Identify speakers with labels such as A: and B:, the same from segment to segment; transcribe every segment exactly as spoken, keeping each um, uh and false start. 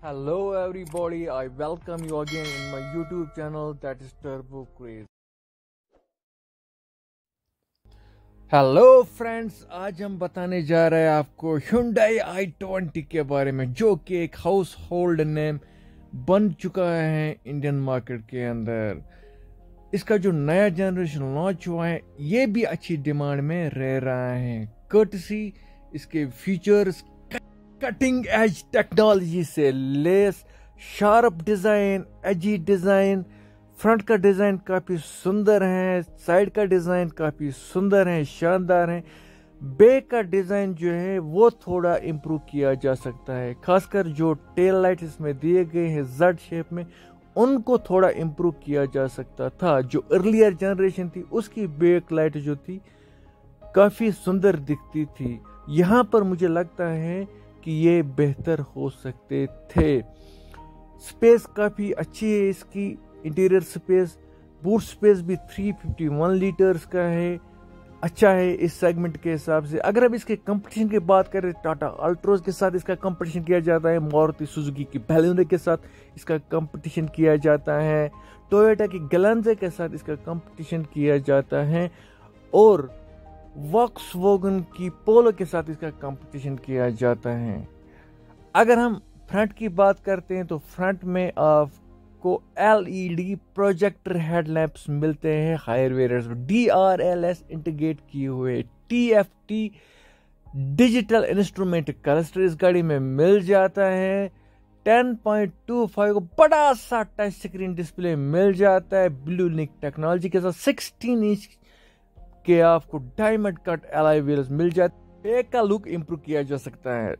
A: Hello everybody, I welcome you again in my YouTube channel that is Turbo Craze. Hello friends, आज हम बताने जा रहे हैं आपको Hyundai आई ट्वेंटी के बारे में, जो कि एक हाउस होल्ड नेम बन चुका है इंडियन मार्केट के अंदर। इसका जो नया जनरेशन लॉन्च हुआ है ये भी अच्छी डिमांड में रह रहा है, कर्टसी इसके फीचर्स कटिंग एज टेक्नोलॉजी से लेस, sharp design, edgy design, front का डिजाइन काफी सुंदर है, साइड का डिजाइन काफी सुंदर है, शानदार है। बैक का डिजाइन जो है वो थोड़ा इम्प्रूव किया जा सकता है, खासकर जो टेल लाइट इसमें दिए गए हैं जेड शेप में उनको थोड़ा इम्प्रूव किया जा सकता था। जो अर्लियर जनरेशन थी उसकी बैक लाइट जो थी काफी सुंदर दिखती थी, यहाँ पर मुझे लगता है कि ये बेहतर हो सकते थे। स्पेस काफी अच्छी है इसकी, इंटीरियर स्पेस, बूट स्पेस भी तीन सौ इक्यावन लीटर्स का है, अच्छा है इस सेगमेंट के हिसाब से। अगर अब इसके कंपटीशन की बात करें, टाटा अल्ट्रोज के साथ इसका कंपटीशन किया जाता है, मारुति सुजुकी की बैलेनो के साथ इसका कंपटीशन किया जाता है, टोयोटा की ग्लैंजा के साथ इसका कंपटीशन किया जाता है, और वॉक्सवैगन की पोलो के साथ इसका कंपटीशन किया जाता है। अगर हम फ्रंट की बात करते हैं तो फ्रंट में आपको एलईडी प्रोजेक्टर हेडलैम्प्स मिलते हैं हायर वेरिएंट्स में, डीआरएलएस इंटीग्रेट किए हुए, टीएफटी डिजिटल इंस्ट्रूमेंट क्लस्टर इस गाड़ी में मिल जाता है, टेन पॉइंट टू फाइव बड़ा सा टच स्क्रीन डिस्प्ले मिल जाता है ब्लू लिंक टेक्नोलॉजी के साथ, सिक्सटीन इंच के आपको डायमंड कट एलॉय व्हील्स मिल जाते हैं। बैक का लुक इंप्रूव किया जा सकता है।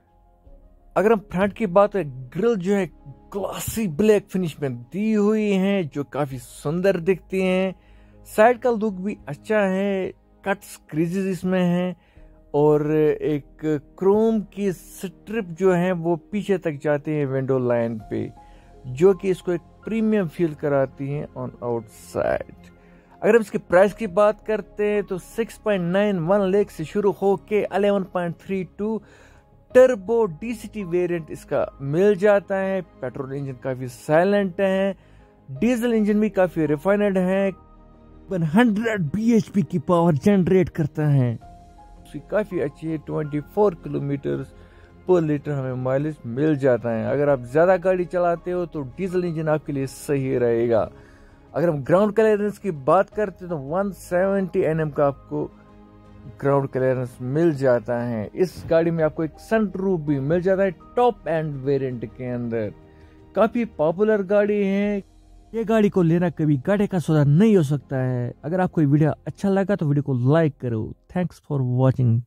A: अगर हम फ्रंट की बात करें, ग्रिल जो है ग्लॉसी ब्लैक फिनिश में दी हुई है जो काफी सुंदर दिखती हैं। साइड का लुक भी अच्छा है, कट्स क्रीजेस इसमें हैं, और एक क्रोम की स्ट्रिप जो है वो पीछे तक जाती है विंडो लाइन पे, जो कि इसको एक प्रीमियम फील कराती है ऑन आउटसाइड। अगर हम इसके प्राइस की बात करते हैं तो six point nine one lakh से शुरू होके eleven point three two turbo DCT variant इसका मिल जाता है। पेट्रोल इंजन काफी साइलेंट है, डीजल इंजन भी काफी रिफाइंड है, हंड्रेड बीएचपी की पावर जनरेट करता है, उसकी काफी अच्छी है, चौबीस किलोमीटर पर लीटर हमें माइलेज मिल जाता है। अगर आप ज्यादा गाड़ी चलाते हो तो डीजल इंजन आपके लिए सही रहेगा। अगर हम ग्राउंड क्लियरेंस की बात करते हैं तो वन सेवेंटी एन एम का आपको ग्राउंड क्लियरेंस मिल जाता है। इस गाड़ी में आपको एक सनरूफ भी मिल जाता है टॉप एंड वेरिएंट के अंदर। काफी पॉपुलर गाड़ी है, ये गाड़ी को लेना कभी गाड़ी का सौदा नहीं हो सकता है। अगर आपको वीडियो अच्छा लगा तो वीडियो को लाइक करो। Thanks for watching.